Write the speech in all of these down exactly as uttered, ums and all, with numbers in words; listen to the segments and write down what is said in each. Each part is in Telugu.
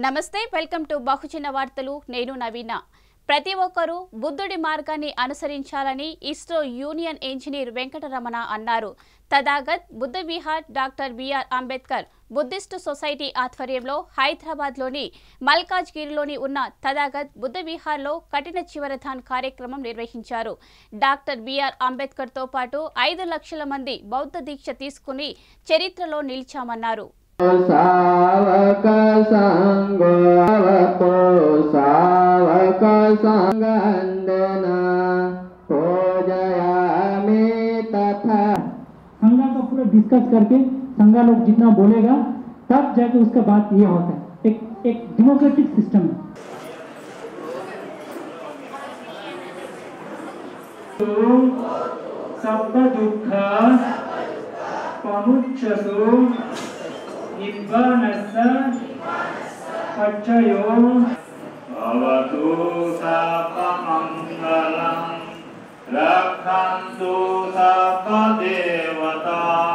నమస్తే వెల్కమ్ టు బహుజన వార్తలు నేను నవీన ప్రతి ఒక్కరూ బుద్ధుడి మార్గాన్ని అనుసరించాలని ఇస్రో యూనియన్ ఇంజనీర్ వెంకటరమణ అన్నారు Tathagat Buddha Vihar doctor B R Ambedkar Buddhist society ఆధ్వర్యంలో హైదరాబాద్లోని మల్కాజ్గిరిలోని ఉన్న తదాగత్ బుద్ధ విహార్లో కఠిన చివరధాన్ కార్యక్రమం నిర్వహించారు డాక్టర్ బిఆర్ అంబేద్కర్తో పాటు ఐదు లక్షల మంది బౌద్ధ దీక్ష తీసుకుని చరిత్రలో నిలిచామన్నారు सावक संगो सावको सावक संगंदना पूजयामि तथा संगा का पूरा डिस्कस करके संगा लोग जितना बोलेगा तब जाके उसका बात ये होता है। एक एक डेमोक्रेटिक सिस्टम है। सब दुख पमुच्चसु निब्बानस्स पच्चयो भवतु सर्वमङ्गलं रक्षन्तु सर्वदेवता।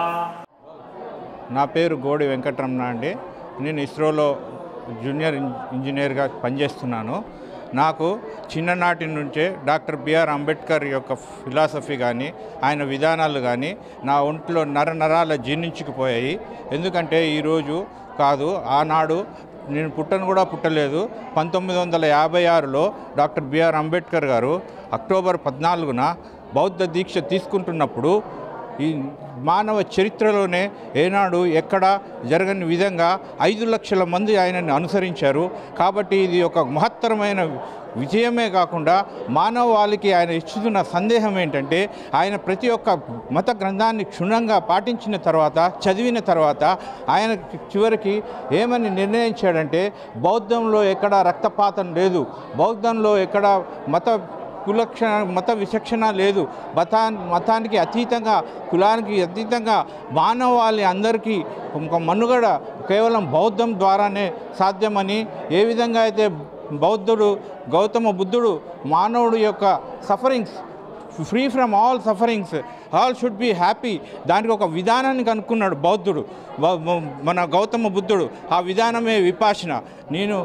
నా పేరు గోడి వెంకటరమణ అండి. నేను ఇస్రోలో జూనియర్ ఇంజనీర్గా పనిచేస్తున్నాను. నాకు చిన్ననాటి నుంచే డాక్టర్ బిఆర్ అంబేద్కర్ యొక్క ఫిలాసఫీ కానీ ఆయన విధానాలు కానీ నా ఒంట్లో నర నరాల జీర్ణించుకుపోయాయి. ఎందుకంటే ఈరోజు కాదు, ఆనాడు నేను పుట్టను కూడా పుట్టలేదు. పంతొమ్మిది వందల యాభై ఆరులో డాక్టర్ బిఆర్ అంబేద్కర్ గారు అక్టోబర్ పద్నాలుగున బౌద్ధ దీక్ష తీసుకుంటున్నప్పుడు ఈ మానవ చరిత్రలోనే ఏనాడు ఎక్కడ జరగని విధంగా ఐదు లక్షల మంది ఆయనని అనుసరించారు. కాబట్టి ఇది ఒక మహత్తరమైన విజయమే కాకుండా మానవాళికి ఆయన ఇస్తున్న సందేహం ఏంటంటే, ఆయన ప్రతి ఒక్క మత గ్రంథాన్ని క్షుణ్ణంగా పాటించిన తర్వాత, చదివిన తర్వాత ఆయన చివరికి ఏమని నిర్ణయించాడంటే, బౌద్ధంలో ఎక్కడ రక్తపాతం లేదు, బౌద్ధంలో ఎక్కడ మత కులక్షణ మత విచక్షణ లేదు, మతా మతానికి అతీతంగా కులానికి అతీతంగా మానవాళి అందరికీ ఒక మనుగడ కేవలం బౌద్ధం ద్వారానే సాధ్యమని, ఏ విధంగా అయితే బౌద్ధుడు గౌతమ బుద్ధుడు మానవుడు యొక్క sufferings free from all sufferings all should be happy, దానికి ఒక విధానాన్ని కనుక్కున్నాడు బౌద్ధుడు, మన గౌతమ బుద్ధుడు. ఆ విధానమే విపాసన. నేను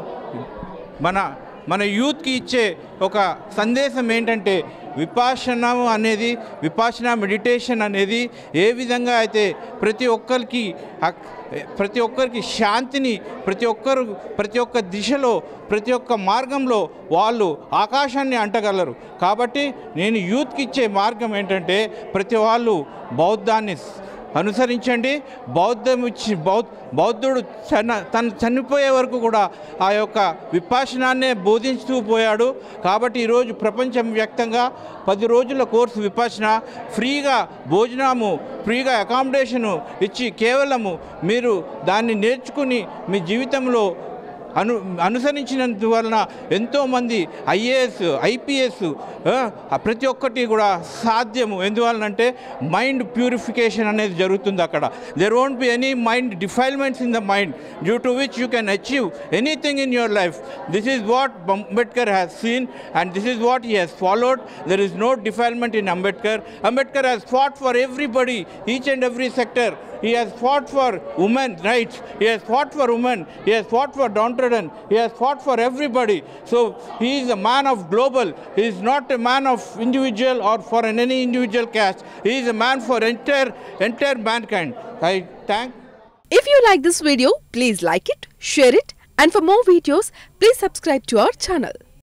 మన మన యూత్కి ఇచ్చే ఒక సందేశం ఏంటంటే, విపాసన అనేది విపాసన మెడిటేషన్ అనేది ఏ విధంగా అయితే ప్రతి ఒక్కరికి ప్రతి ఒక్కరికి శాంతిని, ప్రతి ఒక్కరు ప్రతి ఒక్క దిశలో ప్రతి ఒక్క మార్గంలో వాళ్ళు ఆకాశాన్ని అంటగలరు. కాబట్టి నేను యూత్కి ఇచ్చే మార్గం ఏంటంటే, ప్రతి వాళ్ళు బౌద్ధాన్ని అనుసరించండి. బౌద్ధం ఇచ్చి బౌద్ధ బౌద్ధుడు చన తను చనిపోయే వరకు కూడా ఆ యొక్క విపాసనాన్నే బోధించుతూ పోయాడు. కాబట్టి ఈరోజు ప్రపంచం వ్యాప్తంగా పది రోజుల కోర్సు విపాసన, ఫ్రీగా భోజనము, ఫ్రీగా అకామిడేషను ఇచ్చి కేవలము మీరు దాన్ని నేర్చుకుని మీ జీవితంలో అను అనుసరించినందువలన ఎంతోమంది ఐఏఎస్ ఐపీఎస్ ప్రతి ఒక్కటి కూడా సాధ్యము. ఎందువలనంటే మైండ్ ప్యూరిఫికేషన్ అనేది జరుగుతుంది అక్కడ. There won't be any mind defilements in the mind due to which you can achieve anything in your life. This is what Ambedkar has seen and this is what he has followed. There is no defilement in Ambedkar. Ambedkar has fought for everybody, each and every sector. He has fought for women's rights. He has fought for women. He has fought for downtrodden. He has fought for everybody. So he is a man of global. He is not a man of individual or for any individual caste. He is a man for entire entire mankind. I thank. If you like this video, please like it, share it, and for more videos, please subscribe to our channel.